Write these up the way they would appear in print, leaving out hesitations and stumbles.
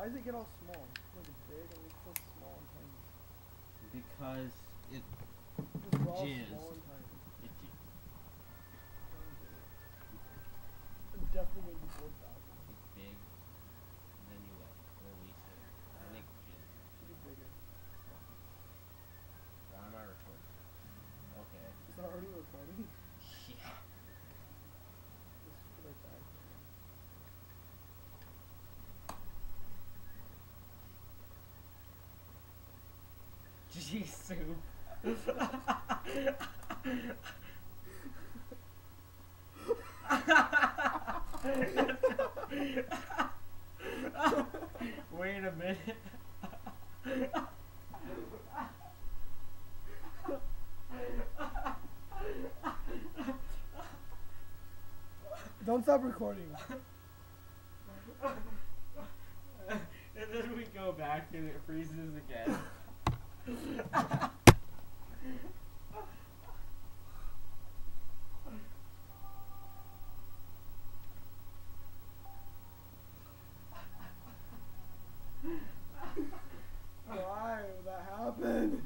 does it get all small? Like big and it's so small and tiny. Because it It's all jizz. small and tiny. It jizz. It's definitely gonna be 4,000. It's big. And then you like release it. I think jizz. Should be bigger. Why am I recording? Okay. Is that already recording? Yeah. Just put it back. Gsub. Wait a minute. Don't stop recording. And then we go back and it freezes again. Why would that happen?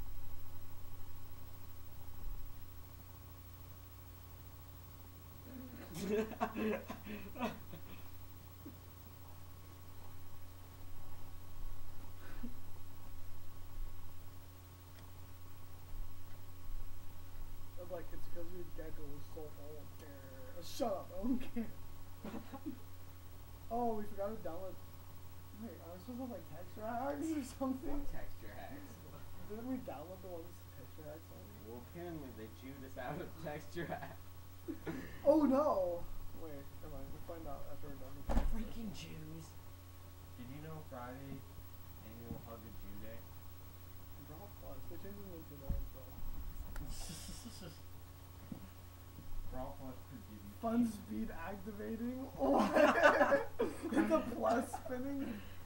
I'm like, it's because your gecko is so old. Shut up, I don't care. Oh, we forgot to download. Wait, are we supposed to have like texture hacks or something? Texture hacks. Didn't we download the ones with texture hacks on? Well, apparently they chewed us out of texture hacks. Oh no! Wait, never mind. We'll find out after we're done with this. Freaking Jews. Did you know Friday annual Hug a Jew Day? Brawl Plus. They changed it into that, bro. Brawl Plus could give you Fun speed activating. Oh, the plus spinning.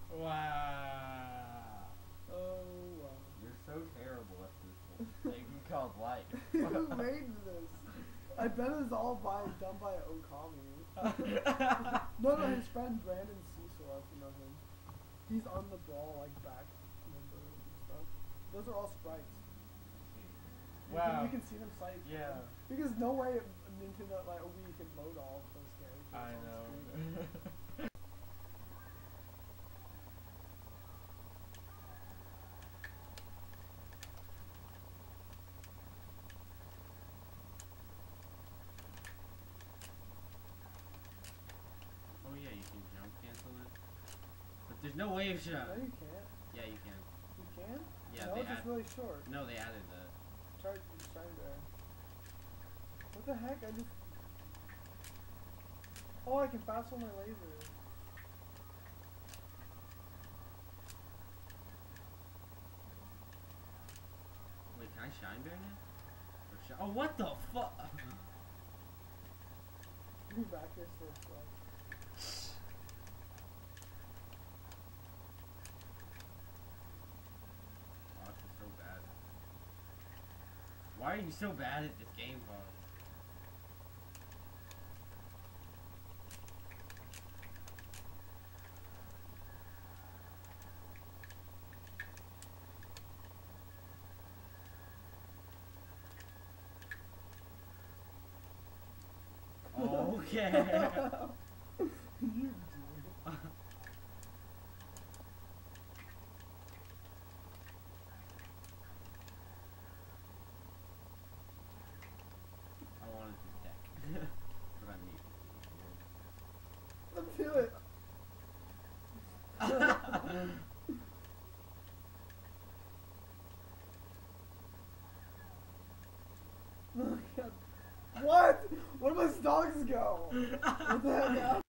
Wow. Oh wow. You're so terrible at this thing called life. Who made this? I bet it's all done by Okami. No, his friend Brandon Cecil, if you know him. He's on the Brawl like back member and stuff. Those are all sprites. Wow. You can see them slight. Yeah. Because no way Nintendo like we can load all of those characters. I on know. screen. Oh yeah, you can jump cancel it. But there's no wave shot. No, you can't. Yeah, you can. You can? Yeah, no, they it's just really short. No, they added that. Try there. What the heck? I just. Oh, I can fast roll my laser. Wait, can I shine bear now? Oh, what the fuck? You back here still sucks. Oh, this is so bad. Why are you so bad at this game, Paul? Okay. You do. I wanted to tech. But I'm Let's do it. Oh, God. What? Where do my dogs go? What the heck happened?